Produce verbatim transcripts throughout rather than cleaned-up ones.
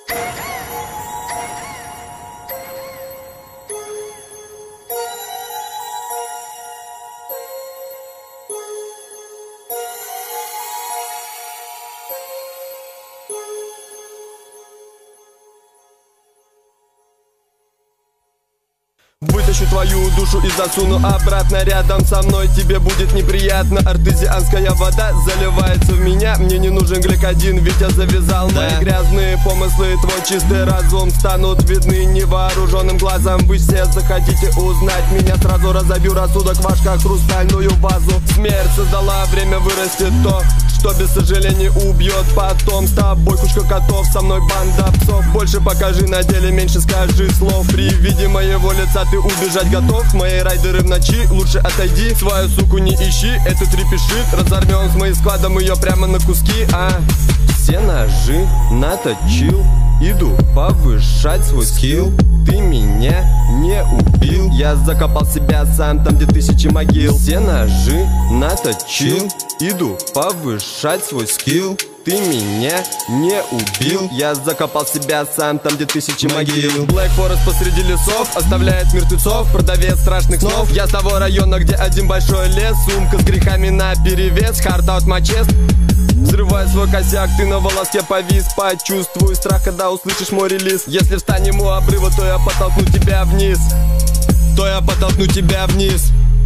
Вытащу твою душу и засуну обратно. Рядом со мной тебе будет неприятно. Артезианская вода заливается в меня. Мне не нужен гликодин, ведь я завязал. Да. Мои грязные помыслы, твой чистый разум станут видны невооруженным глазом. Вы все захотите узнать меня, сразу разобью рассудок ваш, как хрустальную вазу. Смерть создала, время вырастет то, что без сожаления убьет потом. С тобой кучка котов, со мной банда псов. Больше покажи на деле, меньше скажи слов. При виде моего лица ты убежать готов? Мои райдеры в ночи, лучше отойди. Свою суку не ищи, это трепещит. Разорвем с моим складом ее прямо на куски. А все ножи наточил, иду повышать свой скилл. Ты меня не убил, я закопал себя сам там, где тысячи могил. Все ножи наточил, иду повышать свой скилл. Ты меня не убил, я закопал себя сам там, где тысячи могил. Black Forest посреди лесов оставляет мертвецов, продавец страшных снов. Я с того района, где один большой лес, сумка с грехами наперевес, hard out my chest. Взрывай свой косяк, ты на волоске повис. Почувствуй страх, когда услышишь мой релиз. Если встанем у обрыва, то я подтолкну тебя вниз. То я подтолкну тебя вниз.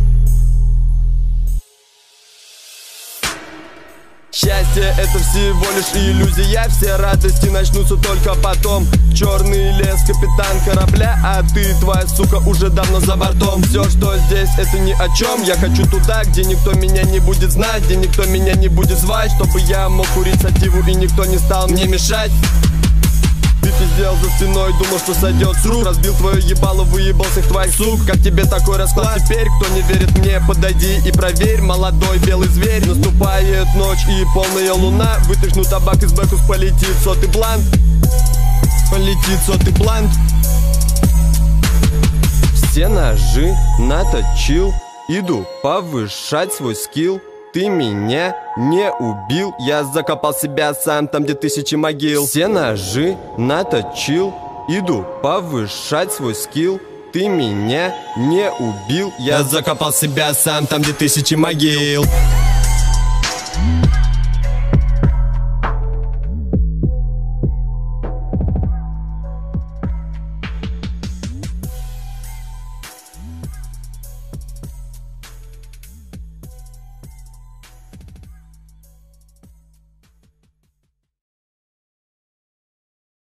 Счастье — это всего лишь иллюзия. Все радости начнутся только потом. Черный лес, капитан корабля, а ты, твоя сука, уже давно за бортом. Все, что здесь, это ни о чем. Я хочу туда, где никто меня не будет знать, где никто меня не будет звать, чтобы я мог курить сативу и никто не стал мне мешать. Ты пиздел за спиной, думал, что сойдет с рук. Разбил твое ебало, выебал всех твоих сук. Как тебе такой расклад теперь? Кто не верит мне, подойди и проверь. Молодой белый зверь, наступает ночь и полная луна. Вытряхну табак из бэкус, полетит сотый блант. Полетит сотый блант. Все ножи наточил, иду повышать свой скилл. Ты меня не убил, я закопал себя сам там, где тысячи могил. Все ножи наточил, иду повышать свой скилл. Ты меня не убил, я закопал себя сам там, где тысячи могил.